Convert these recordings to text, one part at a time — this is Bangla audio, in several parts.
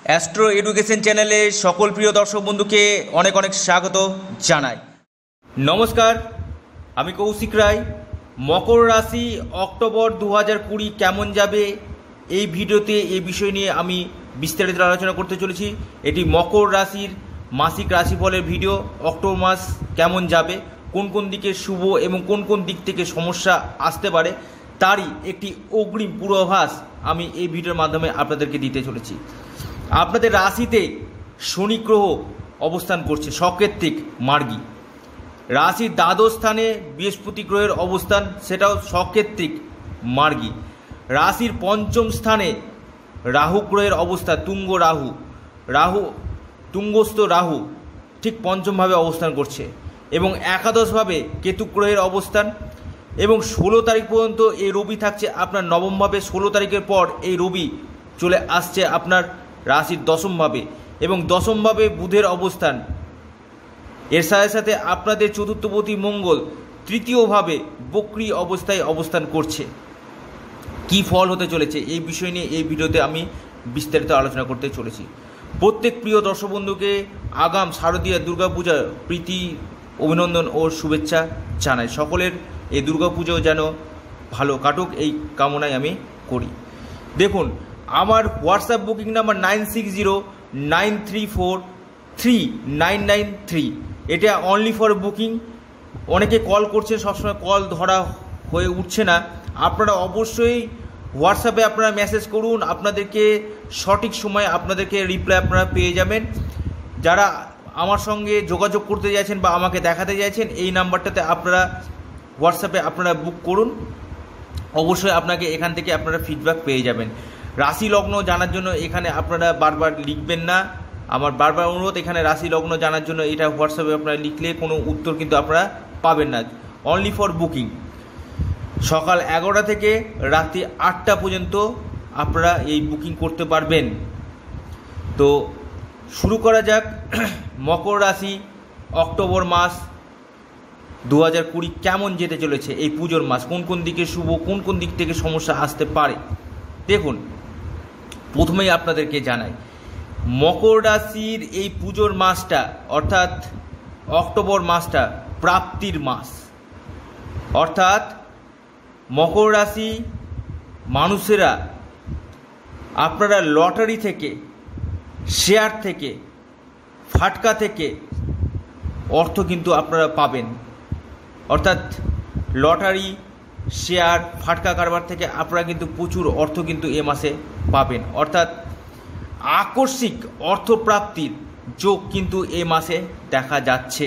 অ্যাস্ট্রো এডুকেশন চ্যানেলে সকল প্রিয় দর্শক বন্ধুকে অনেক অনেক স্বাগত জানাই। নমস্কার, আমি কৌশিক রায়। মকর রাশি অক্টোবর 2020 কেমন যাবে এই ভিডিওতে এই বিষয় নিয়ে আমি বিস্তারিত আলোচনা করতে চলেছি। এটি মকর রাশির মাসিক রাশিফলের ভিডিও। অক্টোবর মাস কেমন যাবে, কোন কোন দিকে শুভ এবং কোন কোন দিক থেকে সমস্যা আসতে পারে তারই একটি অগ্রিম পূর্বাভাস আমি এই ভিডিওর মাধ্যমে আপনাদেরকে দিতে চলেছি। আপনাদের রাশিতে শনি গ্রহ অবস্থান করছে সকেত্রিক মার্গী। রাশির দ্বাদশ স্থানে বৃহস্পতি গ্রহের অবস্থান, সেটাও সকেত্রিক মার্গী। রাশির পঞ্চম স্থানে রাহু গ্রহের অবস্থা, তুঙ্গস্থ রাহু ঠিক পঞ্চমভাবে অবস্থান করছে এবং একাদশভাবে কেতু গ্রহের অবস্থান। এবং 16 তারিখ পর্যন্ত এই রবি থাকছে আপনার নবমভাবে। 16 তারিখের পর এই রবি চলে আসছে আপনার রাশির দশমভাবে এবং দশমভাবে বুধের অবস্থান। এর সাথে সাথে আপনাদের চতুর্থপতি মঙ্গল তৃতীয়ভাবে বক্রী অবস্থায় অবস্থান করছে। কি ফল হতে চলেছে এই বিষয় নিয়ে এই ভিডিওতে আমি বিস্তারিত আলোচনা করতে চলেছি। প্রত্যেক প্রিয় দর্শক বন্ধুকে আগাম শারদীয় দুর্গাপূজার প্রীতি, অভিনন্দন ও শুভেচ্ছা জানাই। সকলের এই দুর্গাপুজো যেন ভালো কাটুক এই কামনাই আমি করি। দেখুন, আমার হোয়াটসঅ্যাপ বুকিং নাম্বার 9609343993। এটা অনলি ফর বুকিং। অনেকে কল করছে, সবসময় কল ধরা হয়ে উঠছে না। আপনারা অবশ্যই হোয়াটসঅ্যাপে আপনারা মেসেজ করুন, আপনাদেরকে সঠিক সময়ে আপনাদেরকে রিপ্লাই আপনারা পেয়ে যাবেন। যারা আমার সঙ্গে যোগাযোগ করতে চাইছেন বা আমাকে দেখাতে চাইছেন, এই নাম্বারটাতে আপনারা হোয়াটসঅ্যাপে আপনারা বুক করুন। অবশ্যই আপনাকে এখান থেকে আপনারা ফিডব্যাক পেয়ে যাবেন। রাশি লগ্ন জানার জন্য এখানে আপনারা বারবার লিখবেন না। আমার বারবার অনুরোধ, এখানে রাশি লগ্ন জানার জন্য এটা হোয়াটসঅ্যাপে আপনারা লিখলে কোনো উত্তর কিন্তু আপনারা পাবেন না। Only for booking. সকাল 11টা থেকে রাত্রি 8টা পর্যন্ত আপনারা এই বুকিং করতে পারবেন। তো শুরু করা যাক। মকর রাশি অক্টোবর মাস 2020 কেমন যেতে চলেছে, এই পুজোর মাস কোন কোন দিকে শুভ, কোন কোন দিক থেকে সমস্যা আসতে পারে। দেখুন, প্রথমেই আপনাদেরকে জানাই, মকর রাশির এই পুজোর মাসটা অর্থাৎ অক্টোবর মাসটা প্রাপ্তির মাস। অর্থাৎ মকর রাশি মানুষেরা আপনারা লটারি থেকে, শেয়ার থেকে, ফাটকা থেকে অর্থ কিন্তু আপনারা পাবেন। অর্থাৎ লটারি, শেয়ার, ফাটকা কারবার থেকে আপনারা কিন্তু প্রচুর অর্থ কিন্তু এ মাসে পাবেন। অর্থাৎ আকস্মিক অর্থপ্রাপ্তির যোগ কিন্তু এ মাসে দেখা যাচ্ছে।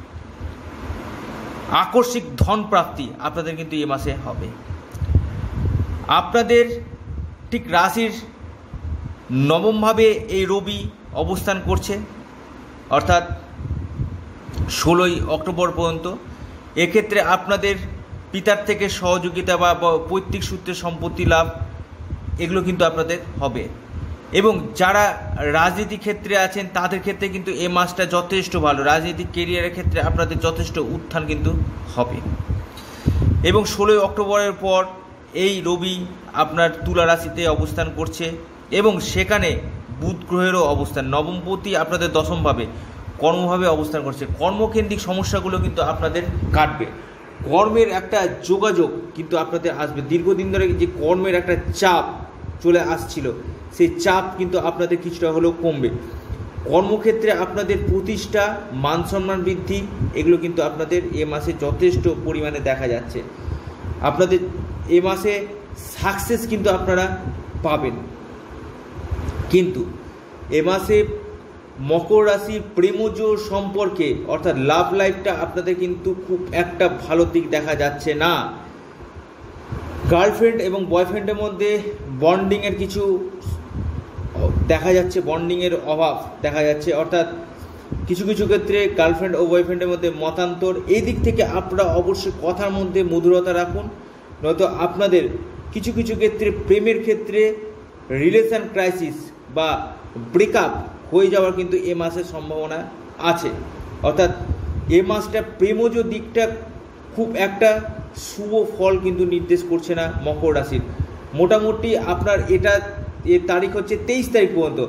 আকস্মিক ধন প্রাপ্তি আপনাদের কিন্তু এ মাসে হবে। আপনাদের ঠিক রাশির নবমভাবে এই রবি অবস্থান করছে, অর্থাৎ 16ই অক্টোবর পর্যন্ত। এক্ষেত্রে আপনাদের পিতার থেকে সহযোগিতা বা পৈতৃক সূত্রে সম্পত্তি লাভ এগুলো কিন্তু আপনাদের হবে। এবং যারা রাজনীতি ক্ষেত্রে আছেন তাদের ক্ষেত্রে কিন্তু এই মাসটা যথেষ্ট ভালো। রাজনৈতিক কেরিয়ারের ক্ষেত্রে আপনাদের যথেষ্ট উত্থান কিন্তু হবে। এবং 16ই অক্টোবরের পর এই রবি আপনার তুলা রাশিতে অবস্থান করছে এবং সেখানে বুধ গ্রহেরও অবস্থান। নবমপতি আপনাদের দশমভাবে কর্মভাবে অবস্থান করছে। কর্মকেন্দ্রিক সমস্যাগুলো কিন্তু আপনাদের কাটবে। কর্মের একটা যোগাযোগ কিন্তু আপনাদের আসবে। দীর্ঘদিন ধরে যে কর্মের একটা চাপ চলে আসছিল, সেই চাপ কিন্তু আপনাদের কিছুটা হলেও কমবে। কর্মক্ষেত্রে আপনাদের প্রতিষ্ঠা, মান সম্মান বৃদ্ধি এগুলো কিন্তু আপনাদের এ মাসে যথেষ্ট পরিমাণে দেখা যাচ্ছে। আপনাদের এ মাসে সাকসেস কিন্তু আপনারা পাবেন। কিন্তু এ মাসে মকর রাশির প্রেমজ সম্পর্কে অর্থাৎ লাভ লাইফটা আপনাদের কিন্তু খুব একটা ভালো দিক দেখা যাচ্ছে না। গার্লফ্রেন্ড এবং বয়ফ্রেন্ডের মধ্যে বন্ডিংয়ের কিছু দেখা যাচ্ছে, বন্ডিংয়ের অভাব দেখা যাচ্ছে। অর্থাৎ কিছু কিছু ক্ষেত্রে গার্লফ্রেন্ড ও বয়ফ্রেন্ডের মধ্যে মতান্তর। এই দিক থেকে আপনারা অবশ্যই কথার মধ্যে মধুরতা রাখুন, নয়তো আপনাদের কিছু কিছু ক্ষেত্রে প্রেমের ক্ষেত্রে রিলেশন ক্রাইসিস বা ব্রেকআপ হয়ে যাওয়ার কিন্তু এ মাসের সম্ভাবনা আছে। অর্থাৎ এ মাসটা প্রেমজ দিকটা খুব একটা শুভ ফল কিন্তু নির্দেশ করছে না মকর রাশির। মোটামুটি আপনার এর তারিখ হচ্ছে 23 তারিখ পর্যন্ত।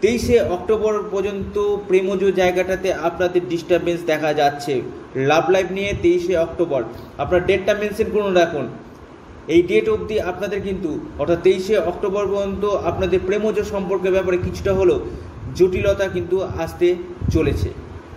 23শে অক্টোবর পর্যন্ত প্রেমজ জায়গাটাতে আপনাদের ডিস্টারবেন্স দেখা যাচ্ছে। লাভ লাইফ নিয়ে 23শে অক্টোবর আপনার ডেটটা মেনশন করুন, রাখুন এই ডেট অবধি আপনাদের কিন্তু, অর্থাৎ 23শে অক্টোবর পর্যন্ত আপনাদের প্রেমজ সম্পর্কের ব্যাপারে কিছুটা হলেও জটিলতা কিন্তু আসতে চলেছে।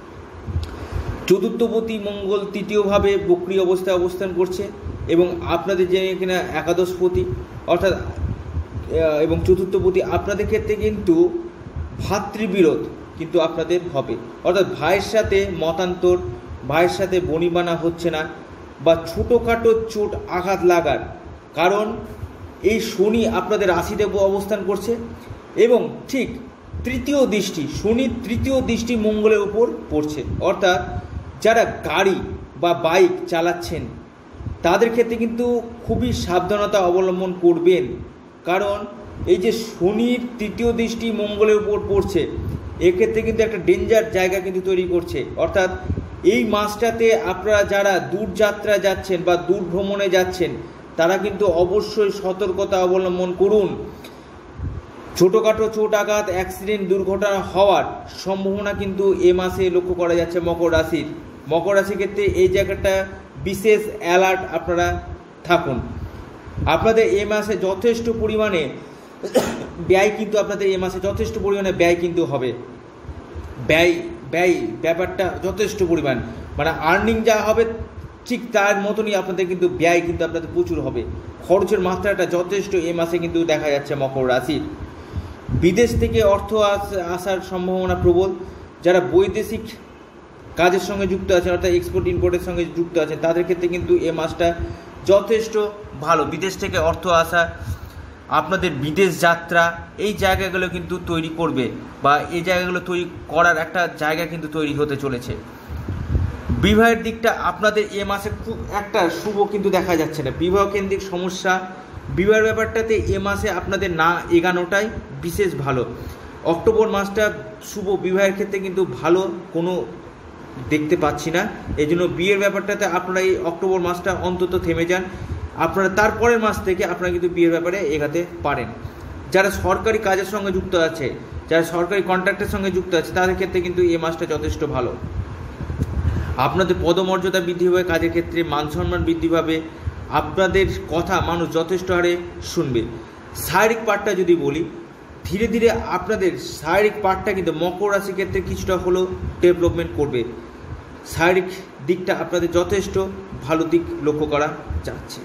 চতুর্থপতি মঙ্গল তৃতীয়ভাবে বক্রী অবস্থায় অবস্থান করছে এবং আপনাদের যে কিনা একাদশপতি অর্থাৎ এবং চতুর্থপতি আপনাদের ক্ষেত্রে কিন্তু ভাতৃবিরোধ কিন্তু আপনাদের হবে, অর্থাৎ ভাইয়ের সাথে মতান্তর, ভাইয়ের সাথে বনিবানা হচ্ছে না বা ছোটোখাটো চোট আঘাত লাগার কারণ এই শনি আপনাদের রাশিতে অবস্থান করছে এবং ঠিক তৃতীয় দৃষ্টি, শনির তৃতীয় দৃষ্টি মঙ্গলের উপর পড়ছে। অর্থাৎ যারা গাড়ি বা বাইক চালাচ্ছেন তাদের ক্ষেত্রে কিন্তু খুবই সাবধানতা অবলম্বন করবেন, কারণ এই যে শনির তৃতীয় দৃষ্টি মঙ্গলের উপর পড়ছে এক্ষেত্রে কিন্তু একটা ডেঞ্জার জায়গা কিন্তু তৈরি করছে। অর্থাৎ এই মাসটাতে আপনারা যারা দূর যাত্রা যাচ্ছেন বা দূর ভ্রমণে যাচ্ছেন তারা কিন্তু অবশ্যই সতর্কতা অবলম্বন করুন। ছোটোখাটো চোট আঘাত, অ্যাক্সিডেন্ট, দুর্ঘটনা হওয়ার সম্ভাবনা কিন্তু এ মাসে লক্ষ্য করা যাচ্ছে মকর রাশির। মকর রাশির ক্ষেত্রে এই জায়গাটা বিশেষ অ্যালার্ট আপনারা থাকুন। আপনাদের এ মাসে যথেষ্ট পরিমাণে ব্যয় কিন্তু আপনাদের এ মাসে যথেষ্ট পরিমাণে ব্যয় কিন্তু হবে। ব্যয় ব্যাপারটা যথেষ্ট পরিমাণ, মানে আর্নিং যা হবে ঠিক তার মতনই আপনাদের কিন্তু ব্যয় কিন্তু আপনাদের প্রচুর হবে। খরচের মাত্রাটা যথেষ্ট এ মাসে কিন্তু দেখা যাচ্ছে মকর রাশির। বিদেশ থেকে অর্থ আসার সম্ভাবনা প্রবল। যারা বৈদেশিক কাজের সঙ্গে যুক্ত আছেন অর্থাৎ এক্সপোর্ট ইম্পোর্টের সঙ্গে যুক্ত আছেন তাদের ক্ষেত্রে কিন্তু এ মাসটা যথেষ্ট ভালো। বিদেশ থেকে অর্থ আসা, আপনাদের বিদেশ যাত্রা, এই জায়গাগুলো কিন্তু তৈরি করবে বা এই জায়গাগুলো তৈরি করার একটা জায়গা কিন্তু তৈরি হতে চলেছে। বিবাহের দিকটা আপনাদের এ মাসে খুব একটা শুভ কিন্তু দেখা যাচ্ছে না। বিবাহ কেন্দ্রিক সমস্যা, বিবাহের ব্যাপারটাতে এ মাসে আপনাদের না এগানোটাই বিশেষ ভালো। অক্টোবর মাসটা শুভ বিবাহের ক্ষেত্রে কিন্তু ভালো কোনো দেখতে পাচ্ছি না, এই জন্য বিয়ের ব্যাপারটাতে আপনারা এই অক্টোবর মাসটা অন্তত থেমে যান। আপনারা তারপরের মাস থেকে আপনারা কিন্তু বিয়ের ব্যাপারে এগাতে পারেন। যারা সরকারি কাজের সঙ্গে যুক্ত আছে, যারা সরকারি কন্ট্রাক্টের সঙ্গে যুক্ত আছে তাদের ক্ষেত্রে কিন্তু এই মাসটা যথেষ্ট ভালো। আপনাদের পদমর্যাদা বৃদ্ধি হবে, কাজের ক্ষেত্রে মান সম্মান বৃদ্ধি পাবে, আপনাদের কথা মানুষ যথেষ্ট হারে শুনবে। শারীরিক পার্টটা যদি বলি, ধীরে ধীরে আপনাদের শারীরিক পার্টটা কিন্তু মকর রাশির ক্ষেত্রে কিছুটা হলেও ডেভেলপমেন্ট করবে। শারীরিক দিকটা আপনাদের যথেষ্ট ভালো দিক লক্ষ্য করা যাচ্ছে।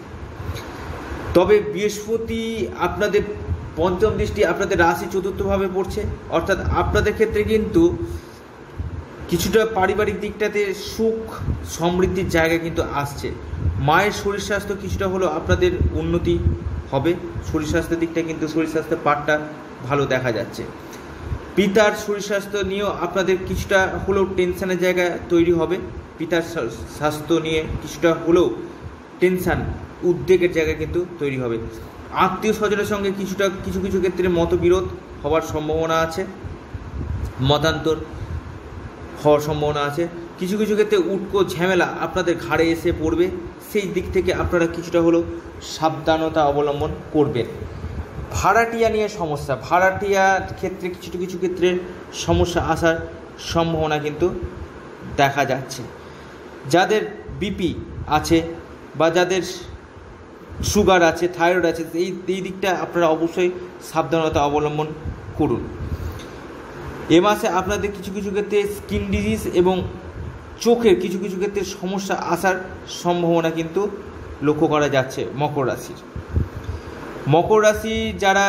তবে বৃহস্পতি আপনাদের পঞ্চম দৃষ্টি আপনাদের রাশি চতুর্থভাবে পড়ছে, অর্থাৎ আপনাদের ক্ষেত্রে কিন্তু কিছুটা পারিবারিক দিকটাতে সুখ সমৃদ্ধির জায়গা কিন্তু আসছে। মায়ের শরীর স্বাস্থ্য কিছুটা হলেও আপনাদের উন্নতি হবে। শরীর স্বাস্থ্যের দিকটা কিন্তু শরীর স্বাস্থ্যের পার্টটা ভালো দেখা যাচ্ছে। পিতার শরীর স্বাস্থ্য নিয়েও আপনাদের কিছুটা হলেও টেনশনের জায়গা তৈরি হবে। পিতার স্বাস্থ্য নিয়ে কিছুটা হলেও টেনশান, উদ্বেগের জায়গা কিন্তু তৈরি হবে। আত্মীয় স্বজনের সঙ্গে কিছু কিছু ক্ষেত্রে মতবিরোধ হওয়ার সম্ভাবনা আছে, মতান্তর হওয়ার সম্ভাবনা আছে। কিছু কিছু ক্ষেত্রে উটকো ঝামেলা আপনাদের ঘাড়ে এসে পড়বে, সেই দিক থেকে আপনারা কিছুটা হলেও সাবধানতা অবলম্বন করবেন। ভাড়াটিয়া নিয়ে সমস্যা, ভাড়াটিয়ার ক্ষেত্রে কিছু ক্ষেত্রে সমস্যা আসার সম্ভাবনা কিন্তু দেখা যাচ্ছে। যাদের বিপি আছে বা যাদের সুগার আছে, থাইরয়েড আছে, এই দিকটা আপনারা অবশ্যই সাবধানতা অবলম্বন করুন। এ মাসে আপনাদের কিছু ক্ষেত্রে স্কিন ডিজিজ এবং চোখের কিছু ক্ষেত্রে সমস্যা আসার সম্ভাবনা কিন্তু লক্ষ্য করা যাচ্ছে মকর রাশির। মকর রাশি যারা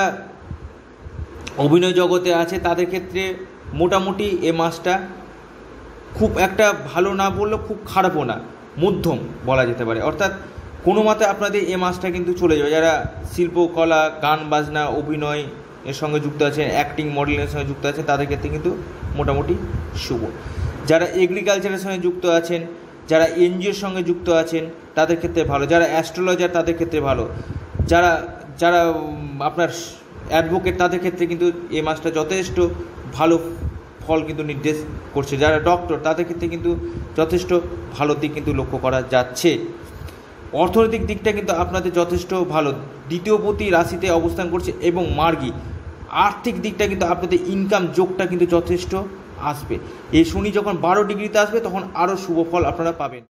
অভিনয় জগতে আছে তাদের ক্ষেত্রে মোটামুটি এ মাসটা খুব একটা ভালো না বললেও খুব খারাপও না, মধ্যম বলা যেতে পারে। অর্থাৎ কোনো মতে আপনাদের এ মাসটা কিন্তু চলে যাবে। যারা শিল্পকলা, গান বাজনা, অভিনয় এর সঙ্গে যুক্ত আছেন, অ্যাক্টিং মডেলিংয়ের সঙ্গে যুক্ত আছেন তাদের ক্ষেত্রে কিন্তু মোটামুটি শুভ। যারা এগ্রিকালচারের সঙ্গে যুক্ত আছেন, যারা এনজিওর সঙ্গে যুক্ত আছেন তাদের ক্ষেত্রে ভালো। যারা অ্যাস্ট্রোলজার তাদের ক্ষেত্রে ভালো। যারা আপনার অ্যাডভোকেট তাদের ক্ষেত্রে কিন্তু এই মাসটা যথেষ্ট ভালো ফল কিন্তু নির্দেশ করছে। যারা ডক্টর তাদের ক্ষেত্রে কিন্তু যথেষ্ট ভালো দিক কিন্তু লক্ষ্য করা যাচ্ছে। অর্থনৈতিক দিকটা কিন্তু আপনাদের যথেষ্ট ভালো। দ্বিতীয়পতি রাশিতে অবস্থান করছে এবং মার্গী আর্থিক দিকটা কিন্তু আপনাদের ইনকাম যোগটা কিন্তু যথেষ্ট আসবে। এই শনি যখন 12 ডিগ্রিতে আসবে তখন আরও শুভ ফল আপনারা পাবেন।